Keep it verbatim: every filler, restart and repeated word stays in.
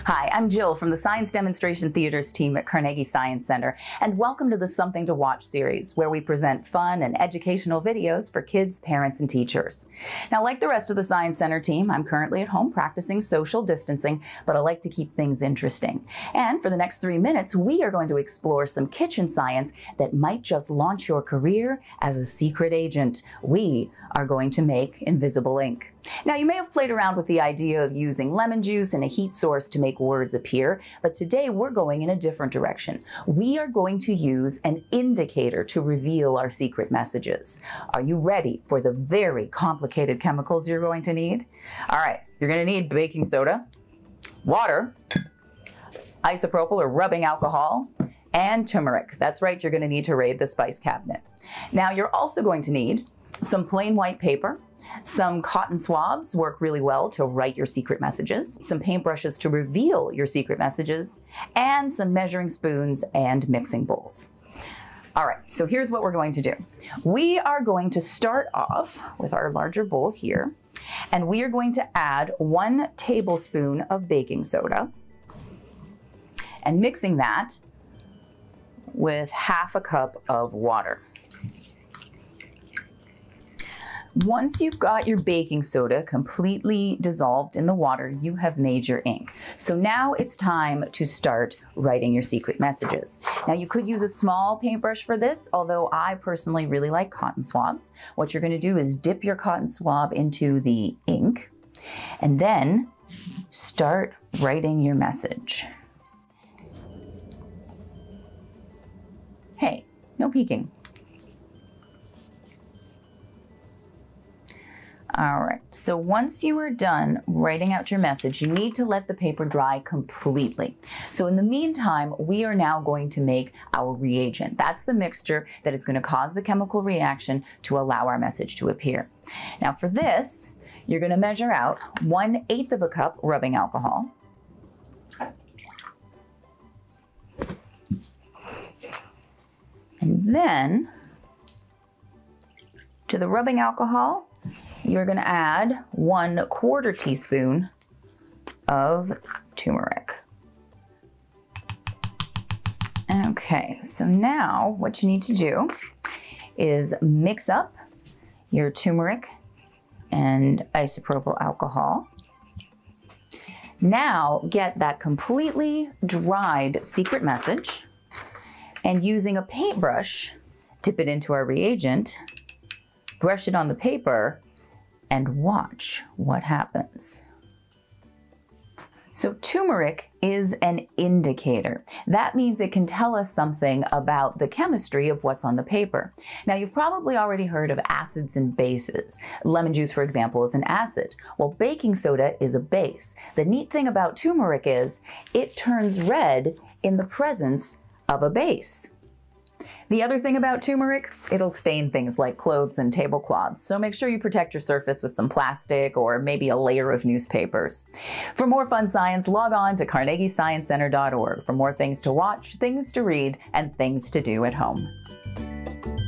Hi, I'm Jill from the Science Demonstration Theaters team at Carnegie Science Center, and welcome to the Something to Watch series, where we present fun and educational videos for kids, parents, and teachers. Now, like the rest of the Science Center team, I'm currently at home practicing social distancing, but I like to keep things interesting. And for the next three minutes, we are going to explore some kitchen science that might just launch your career as a secret agent. We are going to make invisible ink. Now, you may have played around with the idea of using lemon juice and a heat source to make words appear, but today we're going in a different direction. We are going to use an indicator to reveal our secret messages. Are you ready for the very complicated chemicals you're going to need? All right, you're going to need baking soda, water, isopropyl or rubbing alcohol, and turmeric. That's right, you're going to need to raid the spice cabinet. Now, you're also going to need some plain white paper. Some cotton swabs work really well to write your secret messages, some paintbrushes to reveal your secret messages, and some measuring spoons and mixing bowls. All right, so here's what we're going to do. We are going to start off with our larger bowl here, and we are going to add one tablespoon of baking soda and mixing that with half a cup of water. Once you've got your baking soda completely dissolved in the water, you have made your ink. So now it's time to start writing your secret messages. Now, you could use a small paintbrush for this, although I personally really like cotton swabs. What you're going to do is dip your cotton swab into the ink and then start writing your message. Hey, no peeking. All right, so once you are done writing out your message, you need to let the paper dry completely. So in the meantime, we are now going to make our reagent. That's the mixture that is going to cause the chemical reaction to allow our message to appear. Now for this, you're going to measure out one eighth of a cup rubbing alcohol. And then to the rubbing alcohol, you're going to add one quarter teaspoon of turmeric. Okay, so now what you need to do is mix up your turmeric and isopropyl alcohol. Now get that completely dried secret message and using a paintbrush, dip it into our reagent, brush it on the paper, and watch what happens. So turmeric is an indicator. That means it can tell us something about the chemistry of what's on the paper. Now, you've probably already heard of acids and bases. Lemon juice, for example, is an acid. Well, baking soda is a base. The neat thing about turmeric is it turns red in the presence of a base. The other thing about turmeric, it'll stain things like clothes and tablecloths, so make sure you protect your surface with some plastic or maybe a layer of newspapers. For more fun science, log on to carnegie science center dot org for more things to watch, things to read, and things to do at home.